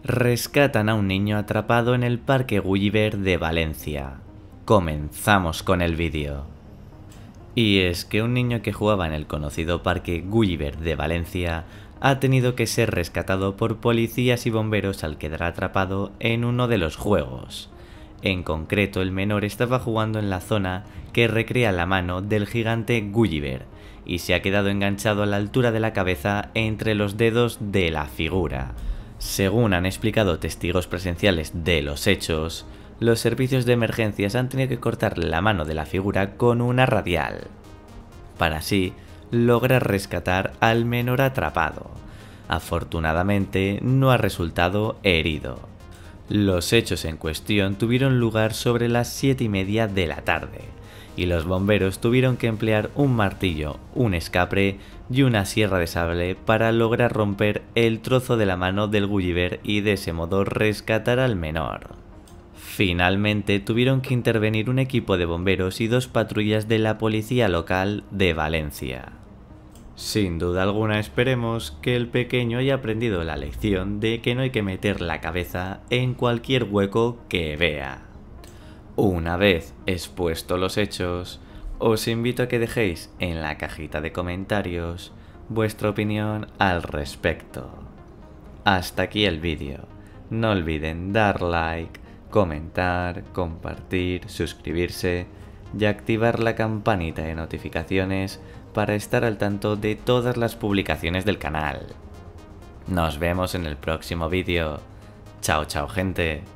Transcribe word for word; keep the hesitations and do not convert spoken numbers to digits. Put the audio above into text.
Rescatan a un niño atrapado en el Parque Gulliver de Valencia. Comenzamos con el vídeo. Y es que un niño que jugaba en el conocido Parque Gulliver de Valencia ha tenido que ser rescatado por policías y bomberos al quedar atrapado en uno de los juegos. En concreto, el menor estaba jugando en la zona que recrea la mano del gigante Gulliver y se ha quedado enganchado a la altura de la cabeza entre los dedos de la figura. Según han explicado testigos presenciales de los hechos, los servicios de emergencias han tenido que cortar la mano de la figura con una radial, para así lograr rescatar al menor atrapado. Afortunadamente no ha resultado herido. Los hechos en cuestión tuvieron lugar sobre las siete y media de la tarde, y los bomberos tuvieron que emplear un martillo, un escapre y una sierra de sable para lograr romper el trozo de la mano del Gulliver y de ese modo rescatar al menor. Finalmente tuvieron que intervenir un equipo de bomberos y dos patrullas de la policía local de Valencia. Sin duda alguna esperemos que el pequeño haya aprendido la lección de que no hay que meter la cabeza en cualquier hueco que vea. Una vez expuestos los hechos, os invito a que dejéis en la cajita de comentarios vuestra opinión al respecto. Hasta aquí el vídeo. No olviden dar like, comentar, compartir, suscribirse y activar la campanita de notificaciones para estar al tanto de todas las publicaciones del canal. Nos vemos en el próximo vídeo. Chao, chao, gente.